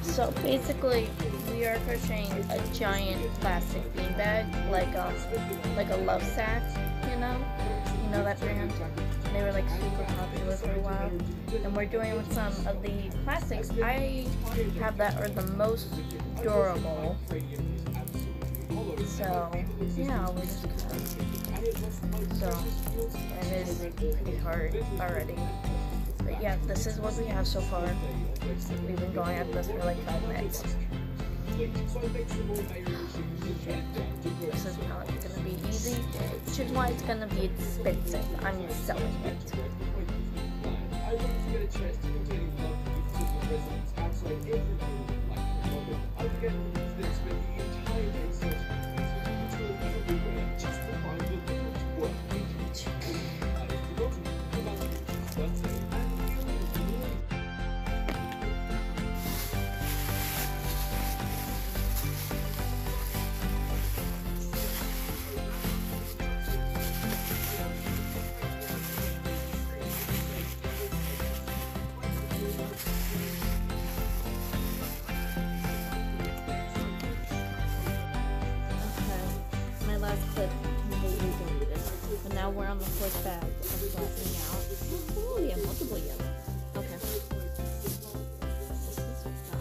So basically, we are crocheting a giant plastic beanbag, like a love sack, you know that brand. They were like super popular for a while, and we're doing with some of the plastics I have that are the most durable. So yeah, we're just kind of, so it is pretty hard already. But yeah, this is what we have so far. We've been going at this for like 5 minutes. This is not going to be easy, which is why it's going to be expensive. I'm just selling it. Clip completely deleted. But now we're on the fourth bag of flattening out. Oh, yeah, multiple yellow. Okay. This is 5.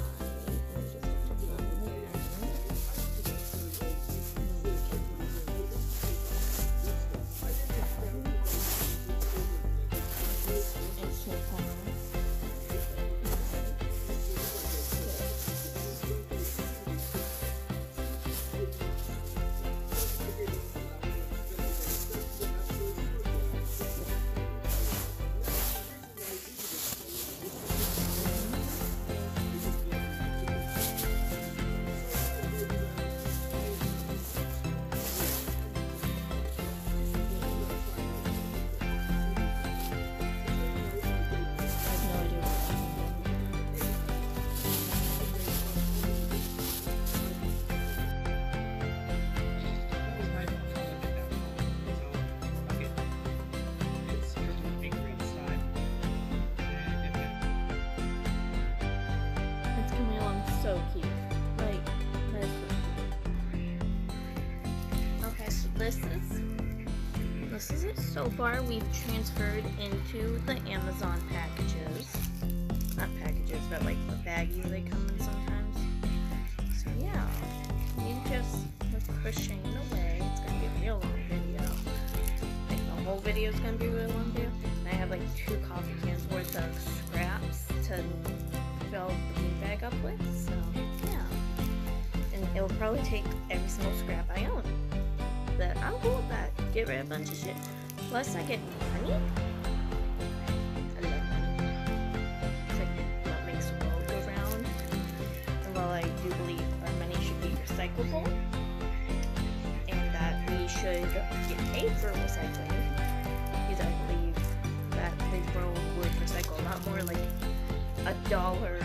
So cute. Like, that's so cute. Okay, so this is it so far. We've transferred into the Amazon packages. Not packages, but like the baggies they come in sometimes. So yeah, we just we're crocheting away. It's gonna be a real long video. Like the whole video is gonna be a real long video. And I have like 2 coffee cans worth of scraps to fill the beanbag up with, so yeah. And it will probably take every single scrap I own. But I'm cool with that. Get rid of a bunch of shit. Plus I get money. I love money. It's like what makes the world go round. And while I do believe our money should be recyclable and that we should get paid for recycling, because I believe that the world would recycle a lot more, like $1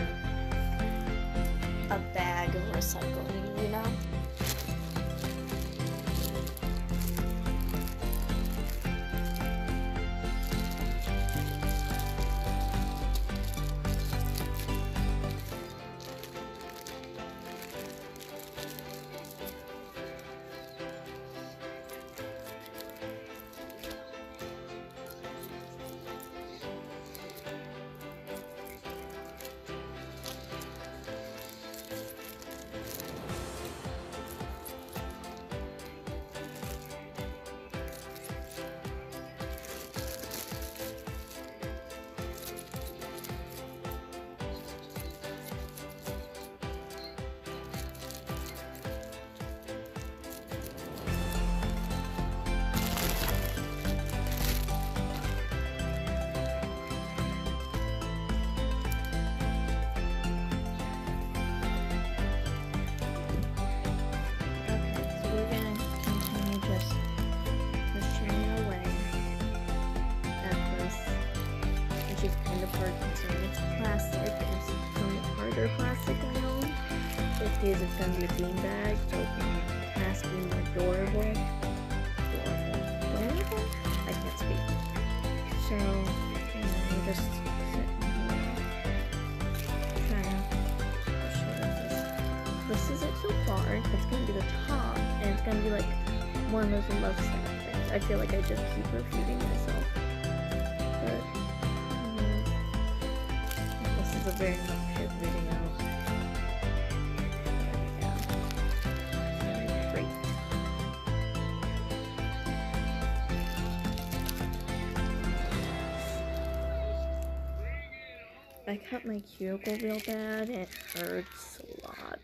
a bag of recycling, you know? Plastic I own. Because it's going to be a beanbag, so it can mask be more durable. Durable? I can't speak. So, we're just sitting here trying to push it be like one of those love snack things. I feel like I just keep repeating myself. But this is a very much hit video. Yeah. Great. I cut my cuticle real bad. It hurts a lot.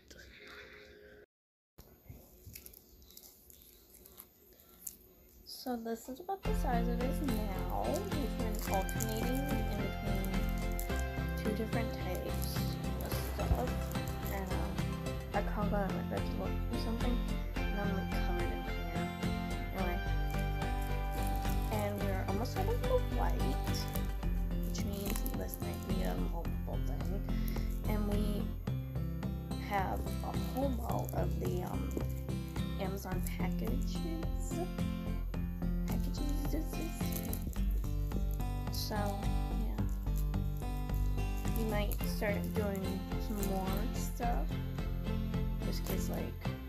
So this is about the size it is now. We've been alternating in between two different types of stuff. And I call that like a look or something. And I'm like covered in hair. Anyway. And we're almost out of the white. Which means this might be a multiple thing. And we have a whole lot of the Amazon packages. So, yeah. You might start doing some more stuff. Just cause like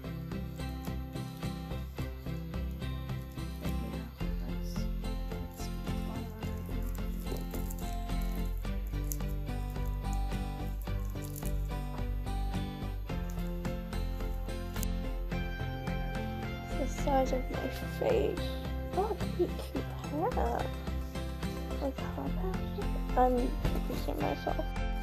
the size of my face. Oh, it could be cute hair. Like hot patches. I'm confusing myself.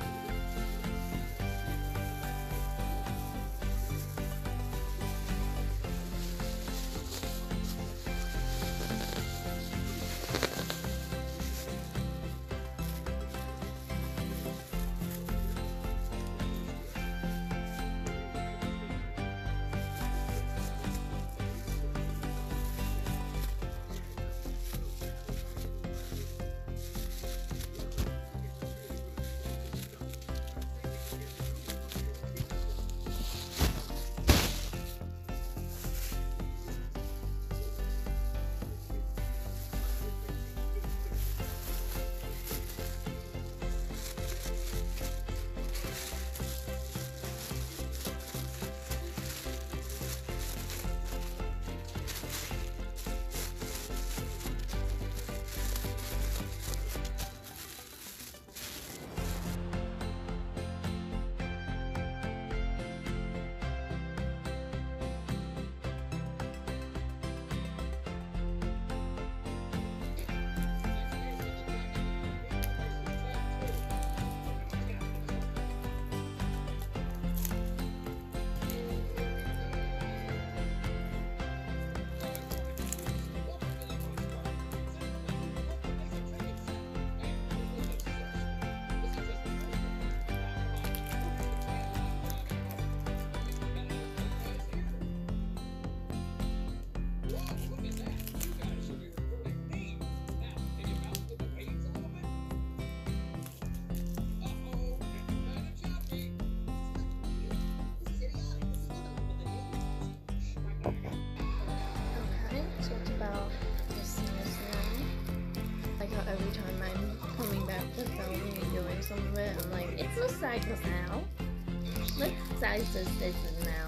Every time I'm coming back to filming and doing some of it, I'm like, it's the size of now. What size is this now?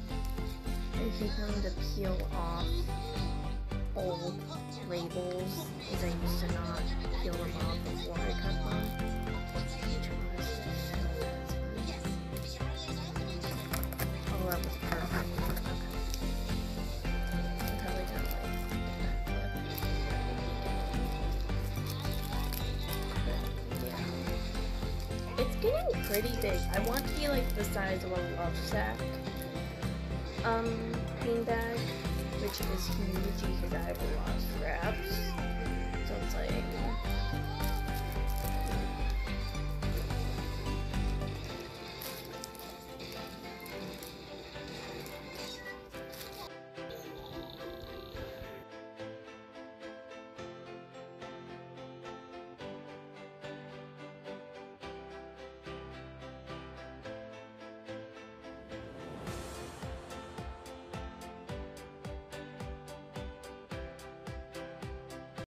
I keep having to peel off old labels because I used to not peel them off before I cut them. Oh, that was perfect. Getting pretty big. I want to be like the size of a love sack beanbag, which is huge because I have a lot of scraps.